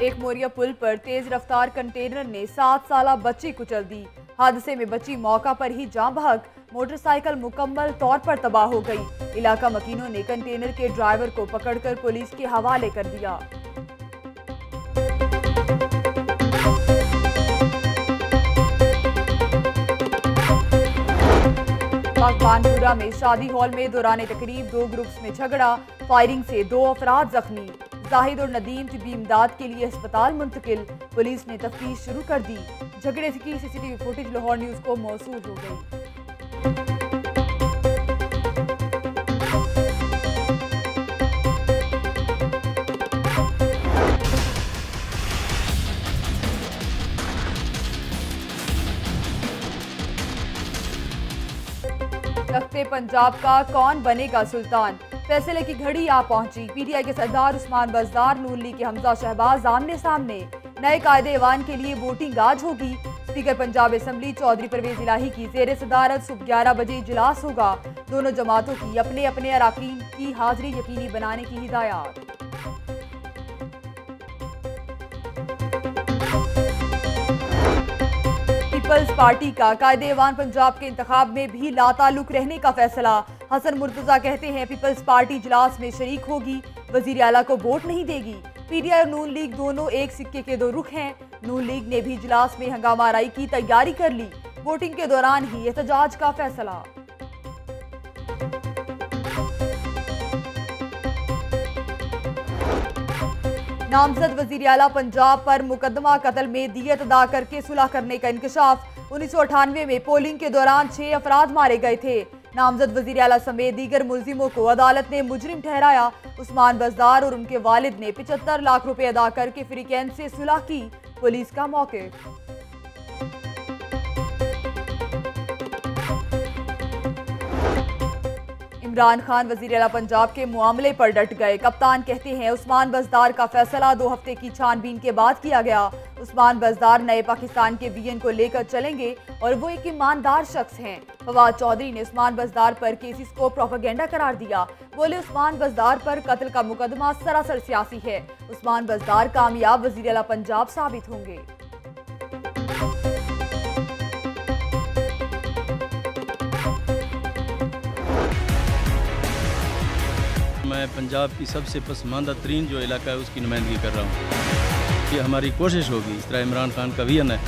एक मोरिया पुल पर तेज रफ्तार कंटेनर ने 7 साला बच्ची कुचल दी। हादसे में बच्ची मौका पर ही जान बहक, मोटरसाइकिल मुकम्मल तौर पर तबाह हो गई। इलाका मकीनों ने कंटेनर के ड्राइवर को पकड़कर पुलिस के हवाले कर दिया। बागबानपुरा में शादी हॉल में दौरान तकरीब 2 ग्रुप्स में झगड़ा, फायरिंग से 2 अफराद जख्मी। जाहिद और नदीम तिब्बी इमदाद के लिए अस्पताल मुंतकिल, पुलिस ने तफ्तीश शुरू कर दी। झगड़े की सीसीटीवी फुटेज लाहौर न्यूज को मौसूल हो गई। तख्ते पंजाब का कौन बनेगा सुल्तान, फैसले की घड़ी आ पहुंची। पीटीआई के सरदार उस्मान बुज़दार, नून लीग के हमजा शहबाज आमने सामने। नए कायदे ऐवान के लिए वोटिंग आज होगी। स्पीकर पंजाब असेंबली चौधरी परवेज इलाही की ज़ेर सदारत सुबह 11 बजे इजलास होगा। दोनों जमातों की अपने अपने अरकान की हाजिरी यकीनी बनाने की हिदायत। पीपल्स पार्टी का कायदे ऐवान पंजाब के इंतखाब में भी लाताल्लुक रहने का फैसला। हसन मुर्तजा कहते हैं पीपल्स पार्टी इजलास में शरीक होगी, वजीर आला को वोट नहीं देगी। पीटीआई और नून लीग दोनों एक सिक्के के 2 रुख हैं। नून लीग ने भी इजलास में हंगामा आराई की तैयारी कर ली। वोटिंग के दौरान ही एहतजाज का फैसला। नामजद वजीर आला पंजाब पर मुकदमा कत्ल में दियत अदा करके सुलह करने का इंकशाफ। 1998 में पोलिंग के दौरान 6 अफराद मारे गए थे। नामजद वजीर आला समेत दीगर मुलजिमों को अदालत ने मुजरिम ठहराया। उस्मान बुज़दार और उनके वालिद ने 75 लाख रुपए अदा करके फ्रीकैन से सुलह की। पुलिस का मौक़िफ़। इमरान खान वजीर आला पंजाब के मामले पर डट गए। कप्तान कहते हैं उस्मान बुज़दार का फैसला 2 हफ्ते की छानबीन के बाद किया गया। उस्मान बुज़दार नए पाकिस्तान के विजन को लेकर चलेंगे और वो एक ईमानदार शख्स हैं। फवाद चौधरी ने उस्मान बुज़दार पर केसेस को प्रोपेगेंडा करार दिया। बोले उस्मान बुज़दार पर कत्ल का मुकदमा सरासर सियासी है। उस्मान बुज़दार कामयाब वजीर आला पंजाब साबित होंगे। मैं पंजाब की सबसे पसमानदा तरीन जो इलाका है उसकी नुमाइंदगी कर रहा हूँ। ये हमारी कोशिश होगी, इस तरह इमरान खान का विजन है,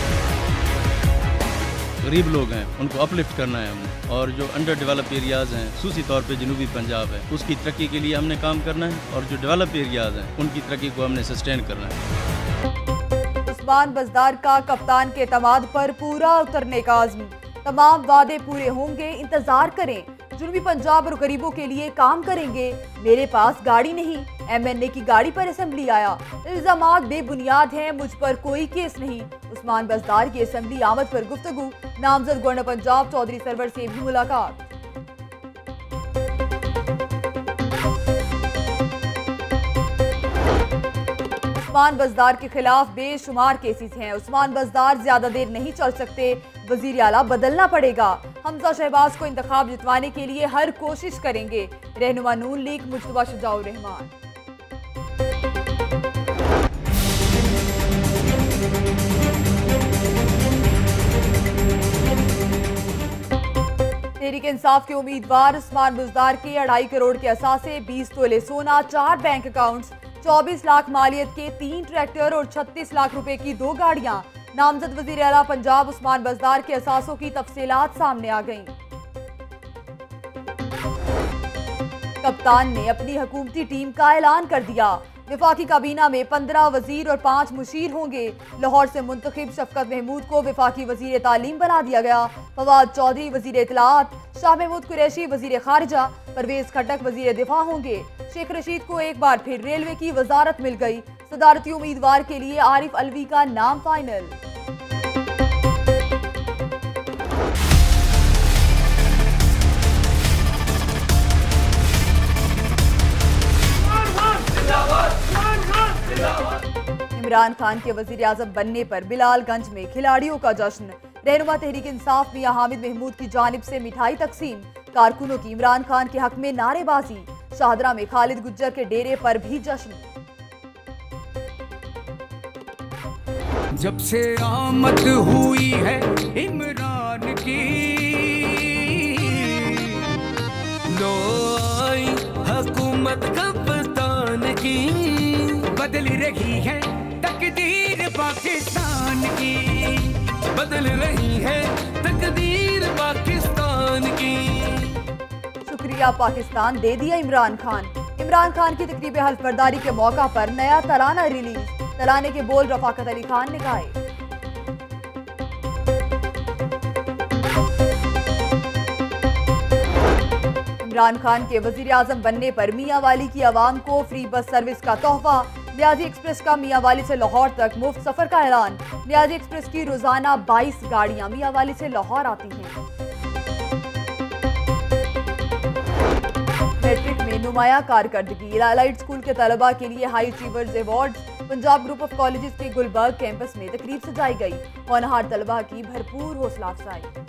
गरीब लोग हैं उनको अपलिफ्ट करना है हमने, और जो अंडर डेवलप एरियाज़ हैं खसूसी तौर पे जनूबी पंजाब है उसकी तरक्की के लिए हमने काम करना है, और जो डेवलप एरियाज़ हैं उनकी तरक्की को हमने सस्टेन करना है। उस्मान बुज़दार का कप्तान के तमाद पर पूरा उतरने का अज़्म, तमाम वादे पूरे होंगे, इंतजार करें। जनूबी पंजाब और गरीबों के लिए काम करेंगे। मेरे पास गाड़ी नहीं, एमएनए की गाड़ी पर असेंबली आया। इल्जामात बेबुनियाद हैं, मुझ पर कोई केस नहीं। उस्मान बुज़दार की असेंबली आमद पर गुफ्तगू। नामजद गवर्नर पंजाब चौधरी सरवर से भी मुलाकात। उस्मान बुज़दार के खिलाफ बेशुमार केसेस हैं। उस्मान बुज़दार ज्यादा देर नहीं चल सकते, वजीर आला बदलना पड़ेगा। हमजा शहबाज को इंतखाब जितवाने के लिए हर कोशिश करेंगे। रहनुमा नून लीग मुज्तबा शुजा और रहमान। तहरीक इंसाफ के उम्मीदवार उस्मान बुज़दार के 2.5 करोड़ के असासे, 20 तोले सोना, 4 बैंक अकाउंट्स, 24 लाख मालियत के 3 ट्रैक्टर और 36 लाख रुपए की 2 गाड़ियां। नामजद वजीर आला पंजाब उस्मान बुज़दार के असासों की तफसीलात सामने आ गईं। कप्तान ने अपनी हुकूमती टीम का ऐलान कर दिया। विफाकी काबीना में 15 वजीर और 5 मुशीर होंगे। लाहौर से मुंतखब शफकत महमूद को विफाकी वजीर तालीम बना दिया गया। फवाद चौधरी वजीर इत्तलात, शाह महमूद कुरैशी वजीर खारिजा, परवेज खटक वजीर दिफा होंगे। शेख रशीद को एक बार फिर रेलवे की वजारत मिल गई। सदारती उम्मीदवार के लिए आरिफ अलवी का नाम फाइनल। इमरान खान के वजीर आजम बनने पर बिलालगंज में खिलाड़ियों का जश्न। रहनुमा तहरीक इंसाफ मियां हामिद महमूद की जानिब से मिठाई तकसीम। कारकुनों की इमरान खान के हक में नारेबाजी। शाहदरा में खालिद गुज्जर के डेरे पर भी जश्न। जब से आमद हुई है इमरान की, लो आई हुकूमत कप्तान की, बदल रही है तकदीर पाकिस्तान की, बदल रही है तकदीर पाकिस्तान की। शुक्रिया पाकिस्तान दे दिया इमरान खान। इमरान खान की तकरीब हल्फबरदारी के मौका पर नया तराना रिलीज। तराने के बोल रफाकत अली खान ने गाए। इमरान खान के वजीर आजम बनने पर मियां वाली की आवाम को फ्री बस सर्विस का तोहफा। न्याजी एक्सप्रेस का मियां वाली से लाहौर तक मुफ्त सफर का ऐलान। न्याजी एक्सप्रेस की रोजाना 22 गाड़ियां मियां वाली से लाहौर आती हैं। मैट्रिक में नुमाया कारकर्दगी। लाइट स्कूल के तलबा के लिए high achievers award. Punjab group of colleges के गुलबर्ग कैंपस में तकरीब सजाई गई। होनहार तलबा की भरपूर हौसला अफजाई।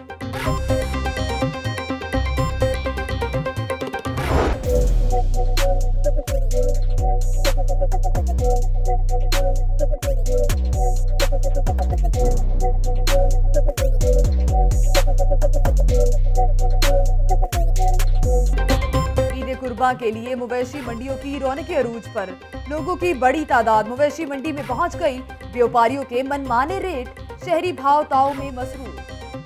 ईद कुर्बा के लिए मवेशी मंडियों की रौनक अरूज पर। लोगों की बड़ी तादाद मवेशी मंडी में पहुंच गई। व्यापारियों के मनमाने रेट, शहरी भाव ताव में मसरूफ।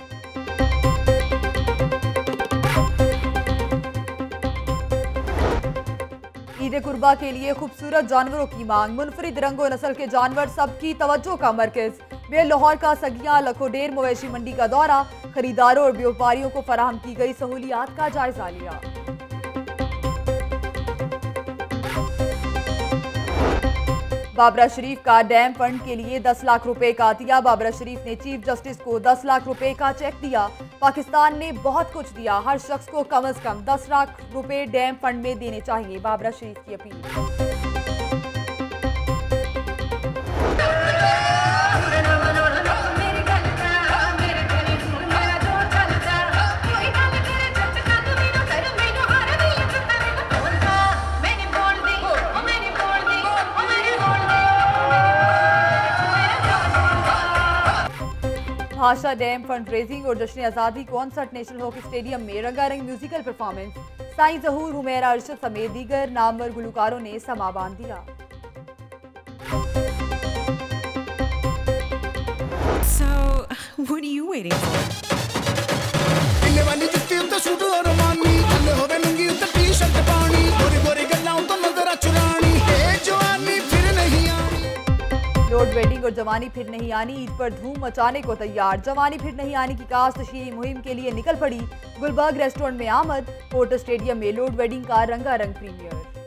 ईद कुर्बा के लिए खूबसूरत जानवरों की मांग। मुनफरिद रंगो नस्ल के जानवर सबकी तवज्जो का मरकज। बेर लाहौर का सगिया लखोडेर मवेशी मंडी का दौरा। खरीदारों और व्यापारियों को फराहम की गई सहूलियात का जायजा लिया। बाबरा शरीफ का डैम फंड के लिए 10 लाख रुपए का अतिया। बाबरा शरीफ ने चीफ जस्टिस को 10 लाख रुपए का चेक दिया। पाकिस्तान ने बहुत कुछ दिया, हर शख्स को कम से कम 10 लाख रुपए डैम फंड में देने चाहिए। बाबरा शरीफ की अपील। भाषा डैम फंड रेजिंग और जश्न आज़ादी कॉन्सर्ट नेशनल हॉकी स्टेडियम में रंगारंग म्यूजिकल परफॉर्मेंस। साईं ज़हूर, हुमैरा अरशद समेत दीगर नामवर गुलकारों ने समा बांध दिया। So, what are you waiting for? Load wedding और जवानी फिर नहीं आनी। ईद पर धूम मचाने को तैयार। जवानी फिर नहीं आनी की कास्ट तशहीरी मुहिम के लिए निकल पड़ी। गुलबर्ग रेस्टोरेंट में आमद। पोर्ट स्टेडियम में लोड वेडिंग का रंगारंग प्रीमियर।